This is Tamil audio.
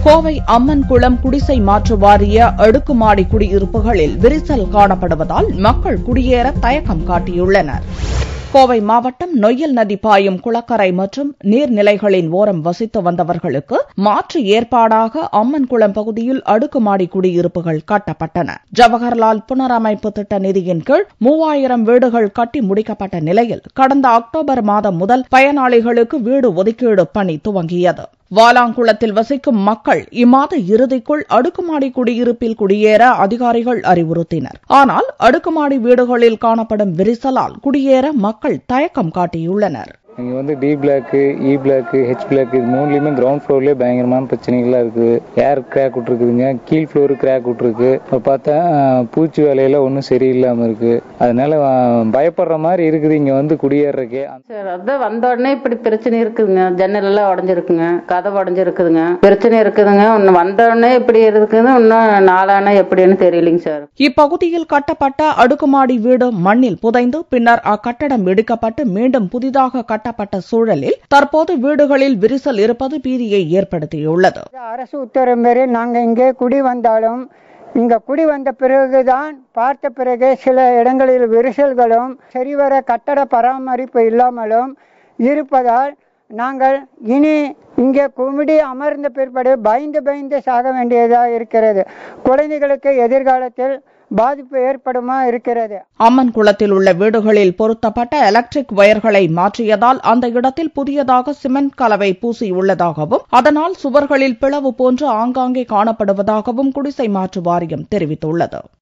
கோவை அம்மன்குளம் குடிசை மாற்று வாரிய அடுக்குமாடி குடியிருப்புகளில் விரிசல் காணப்படுவதால் மக்கள் குடியேற தயக்கம் காட்டியுள்ளனர். கோவை மாவட்டம் நொய்யல் நதி பாயும் குளக்கரை மற்றும் நீர்நிலைகளின் ஓரம் வசித்து வந்தவர்களுக்கு மாற்று ஏற்பாடாக அம்மன்குளம் பகுதியில் அடுக்குமாடி குடியிருப்புகள் கட்டப்பட்டன. ஜவஹர்லால் புனரமைப்பு திட்ட நிதியின் கீழ் 3000 வீடுகள் கட்டி முடிக்கப்பட்ட நிலையில் கடந்த அக்டோபர் மாதம் முதல் பயனாளிகளுக்கு வீடு ஒதுக்கீடு பணி துவங்கியது. வாலாங்குளத்தில் வசிக்கும் மக்கள் இம்மாத இறுதிக்குள் அடுக்குமாடி குடியிருப்பில் குடியேற அதிகாரிகள் அறிவுறுத்தினர். ஆனால் அடுக்குமாடி வீடுகளில் காணப்படும் விரிசலால் குடியேற மக்கள் தயக்கம் காட்டியுள்ளனர். இங்க D block, E block, H block இது மூணுலயுமே கிரவுண்ட் ஃப்ளோர்லயே பயங்கரமான பிரச்சனைகள்லாம் இருக்குது. ஏர் கிராக் விட்டுருக்குதுங்க, கீழ் ஃப்ளோரு கிராக் விட்டுருக்கு. இப்ப பார்த்தா பூச்சி வேலையில ஒன்றும் சரியில்லாம இருக்கு. அதனால பயப்படுற மாதிரி இருக்குது இங்க குடியேறதுக்கே. சார் அதான் வந்த உடனே இப்படி பிரச்சனை இருக்குதுங்க. ஜன்னல் எல்லாம் உடஞ்சிருக்குங்க, கதவு உடஞ்சிருக்குதுங்க, பிரச்சனை இருக்குதுங்க. ஒன்னு வந்த உடனே இப்படி இருக்குது, இன்னும் நாளான எப்படின்னு தெரியலைங்க சார். இப்பகுதியில் கட்டப்பட்ட அடுக்குமாடி வீடு மண்ணில் புதைந்து பின்னர் அக்கட்டடம் இடிக்கப்பட்டு மீண்டும் புதிதாக கட்டப்பட்ட சூழலில் தற்போது வீடுகளில் விரிசல் இருப்பது பீதியை ஏற்படுத்தியுள்ளது. அரசு உத்தரவு மீறி நாங்க இங்கே குடி வந்தாலும் இங்க குடி வந்த பிறகுதான் பார்த்த பிறகு சில இடங்களில் விரிசல்களும் சரிவர கட்டட பராமரிப்பு இல்லாமலும் இருப்பதால் நாங்கள் இனி இங்கே குமிடி அமர்ந்த பிற்பாடு பயந்து சாக வேண்டியதாக இருக்கிறது. குழந்தைகளுக்கு எதிர்காலத்தில் பாதிப்பு ஏற்படுமா இருக்கிறது. அம்மன்குளத்தில் உள்ள வீடுகளில் பொருத்தப்பட்ட எலக்ட்ரிக் வயர்களை மாற்றியதால் அந்த இடத்தில் புதியதாக சிமெண்ட் கலவை பூசியுள்ளதாகவும் அதனால் சுவர்களில் பிளவு போன்று ஆங்காங்கே காணப்படுவதாகவும் குடிசை மாற்று வாரியம் தெரிவித்துள்ளது.